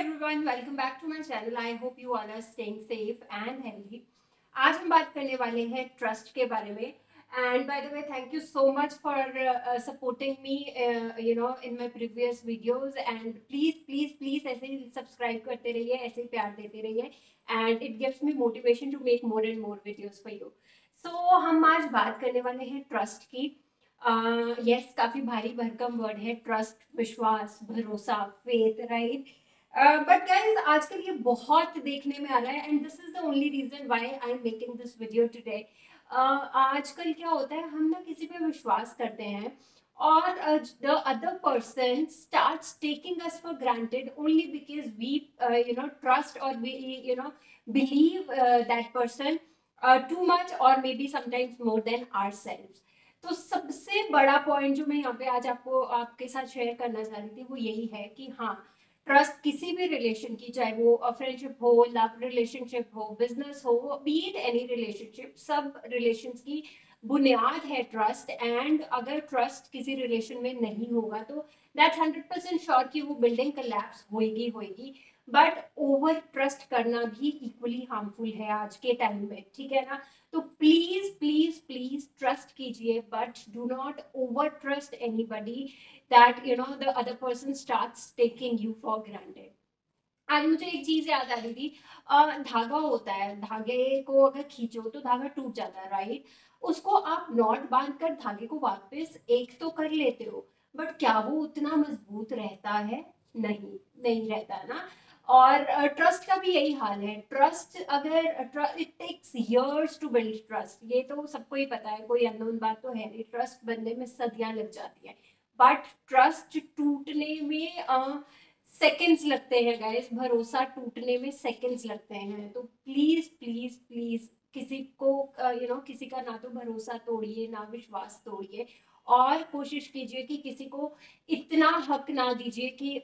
everyone, welcome back to my channel. I hope you all are staying safe and healthy. आज हम बात करने वाले हैं ट्रस्ट के बारे में. And by the way, thank you so much for supporting me, in my previous videos. And please ऐसे ही सब्सक्राइब करते रहिए, ऐसे ही प्यार देते रहिए. And it gives me motivation to make more and more videos for you. So हम आज बात करने वाले हैं ट्रस्ट की. यस, काफी भारी भरकम वर्ड है ट्रस्ट, विश्वास, भरोसा, फेथ, राइट. बट गाइज आजकल ये बहुत देखने में आ रहा है and this is the only reason why I am making this video today. आजकल क्या होता है, हम ना किसी पे विश्वास करते हैं और the other person starts taking us for granted only because we trust और we believe that person too much or maybe sometimes more than ourselves. तो सबसे बड़ा पॉइंट जो मैं यहाँ पे आज आपके साथ शेयर करना चाह रही थी वो यही है कि हाँ, ट्रस्ट किसी भी रिलेशन की, चाहे वो फ्रेंडशिप हो, लव रिलेशनशिप हो, बिजनेस हो, बी इट एनी रिलेशनशिप, सब रिलेशंस की बुनियाद है ट्रस्ट. एंड अगर ट्रस्ट किसी रिलेशन में नहीं होगा तो दैट्स 100% श्योर कि वो बिल्डिंग कोलैप्स होएगी. बट ओवर ट्रस्ट करना भी इक्वली हार्मफुल है आज के टाइम में, ठीक है ना. तो प्लीज प्लीज प्लीज ट्रस्ट कीजिए, but do not over trust anybody that the other person starts taking you for granted. आज मुझे एक चीज याद आ रही थी. धागा होता है, धागे को अगर खींचो तो धागा टूट जाता है, राइट. उसको आप नॉट बांध कर धागे को वापस एक तो कर लेते हो, बट क्या वो उतना मजबूत रहता है? नहीं रहता ना. और ट्रस्ट का भी यही हाल है. ट्रस्ट अगर it takes years to build trust, ये तो सबको ही पता है, कोई अननोन बात तो है नहीं. ट्रस्ट बनने में सदियां लग जाती है, बट ट्रस्ट टूटने में सेकेंड्स लगते हैं गाइस. भरोसा टूटने में सेकेंड्स लगते हैं. तो प्लीज प्लीज प्लीज किसी को किसी का ना तो भरोसा तोड़िए, ना विश्वास तोड़िए. और कोशिश कीजिए कि किसी को इतना हक ना दीजिए कि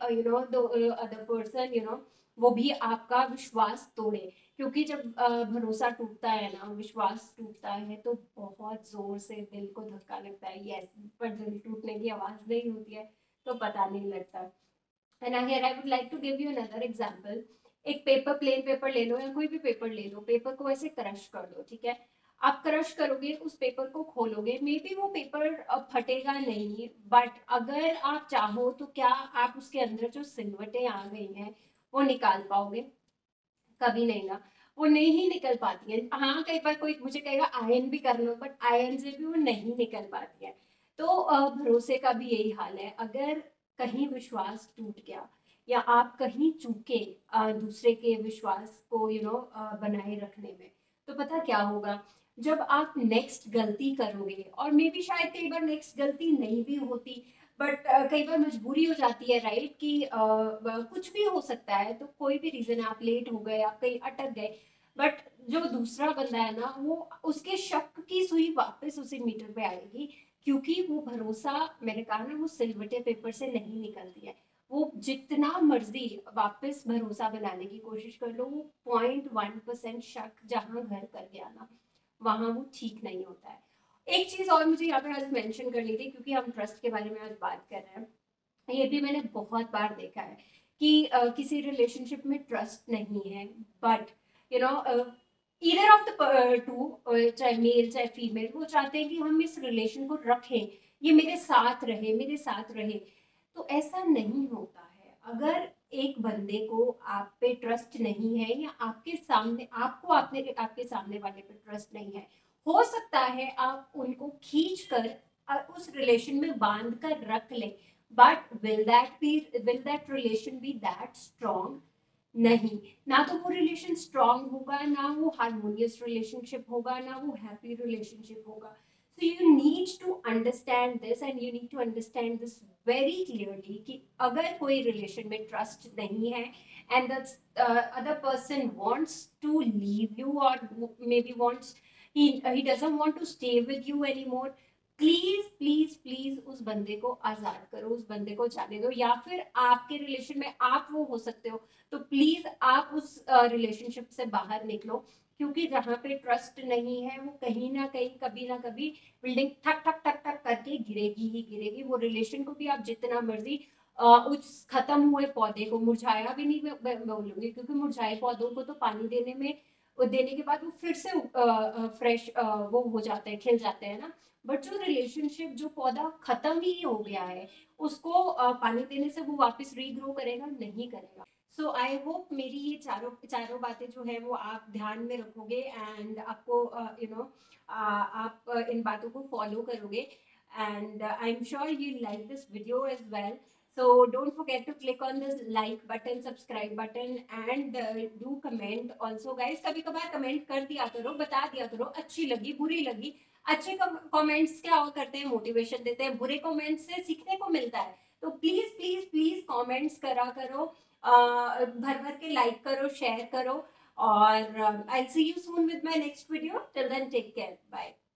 द अदर पर्सन वो भी आपका विश्वास तोड़े. क्योंकि जब भरोसा टूटता है ना, विश्वास टूटता है, तो बहुत जोर से दिल को धक्का लगता है. यस, पर दिल टूटने की आवाज नहीं होती है तो पता नहीं लगता. And here I would like to give you another example. एक पेपर, प्लेन पेपर ले लो या कोई भी पेपर ले लो, पेपर को ऐसे क्रश कर दो, ठीक है. आप क्रश करोगे, उस पेपर को खोलोगे, मे बी वो पेपर फटेगा नहीं, बट अगर आप चाहो तो क्या आप उसके अंदर जो सिलवटें आ गई हैं वो निकाल पाओगे? कभी नहीं ना. वो नहीं निकल पाती है. हाँ, कई बार कोई मुझे कहेगा आयन भी कर लो, बट आयन से भी वो नहीं निकल पाती है. तो भरोसे का भी यही हाल है. अगर कहीं विश्वास टूट गया या आप कहीं चूके दूसरे के विश्वास को बनाए रखने में, तो पता क्या होगा? जब आप नेक्स्ट गलती करोगे, और मे बी शायद कई बार नेक्स्ट गलती नहीं भी होती, बट कई बार मजबूरी हो जाती है, राइट, कि कुछ भी हो सकता है. तो कोई भी रीजन है, आप लेट हो गए, आप कहीं अटक गए, बट जो दूसरा बंदा है ना, वो उसके शक की सुई वापस उसी मीटर पे आएगी. क्योंकि वो भरोसा, मैंने कहा ना, वो सिलवटे पेपर से नहीं निकलती है. वो जितना मर्जी वापस भरोसा बनाने की कोशिश कर लो, वो 0.1% शक जहां घर कर गया ना, वहां वो ठीक नहीं होता है. एक चीज और मुझे यहाँ पे आज मेंशन करनी थी, क्योंकि हम ट्रस्ट के बारे में आज बात कर रहे हैं. ये भी मैंने बहुत बार देखा है कि किसी रिलेशनशिप में ट्रस्ट नहीं है, but you know either of the two, चाहे मेल चाहे फीमेल, वो चाहते हैं कि हम इस रिलेशन को रखें, ये मेरे साथ रहे. तो ऐसा नहीं होता है. अगर एक बंदे को आप पे ट्रस्ट नहीं है, या आपके सामने आपके सामने वाले पे ट्रस्ट नहीं है, हो सकता है आप उनको खींच कर उस रिलेशन में बांध कर रख लें, but will that relation be that strong? नहीं. ना तो वो रिलेशन स्ट्रॉन्ग होगा, ना वो हारमोनियस रिलेशनशिप होगा, ना वो हैप्पी रिलेशनशिप होगा. So you need to understand this, and you need to understand this very clearly कि अगर कोई रिलेशन में ट्रस्ट नहीं है and the other person wants to leave you, or maybe he doesn't want to stay with you anymore, please please please उस बंदे को आजाद करो, उस बंदे को जाने दो. या फिर आपके रिलेशन में आप वो हो सकते हो, तो प्लीज आप उस रिलेशनशिप से बाहर निकलो. क्योंकि जहाँ पे ट्रस्ट नहीं है, वो कहीं ना कहीं, कभी ना कभी बिल्डिंग ठक ठक ठक ठक करके गिरेगी ही गिरेगी. वो रिलेशन को भी आप जितना मर्जी उस खत्म हुए पौधे को, मुरझाया भी नहीं बोलूंगी, क्योंकि मुरझाए पौधों को तो पानी देने में, देने के बाद वो फिर से फ्रेश वो हो जाते हैं, खिल जाते हैं ना। बट जो रिलेशनशिप, जो पौधा खत्म ही हो गया है, उसको पानी देने से वो वापस रीग्रो करेगा? नहीं करेगा। सो आई होप मेरी ये चारों चारों बातें जो है वो आप ध्यान में रखोगे, एंड आपको आप इन बातों को फॉलो करोगे, and I'm sure you like this video as well. So don't forget to click on this like button, subscribe button, and do comment also guys. कभी कभार कमेंट कर दिया करो, बता दिया करो, अच्छी लगी बुरी लगी। अच्छे कमेंट्स क्या करते हैं, मोटिवेशन देते हैं, बुरे कमेंट्स से सीखने को मिलता है। तो प्लीज प्लीज प्लीज कमेंट्स करा करो, भर भर के लाइक करो, शेयर करो, और I see you soon with my next video. Till then take care, bye.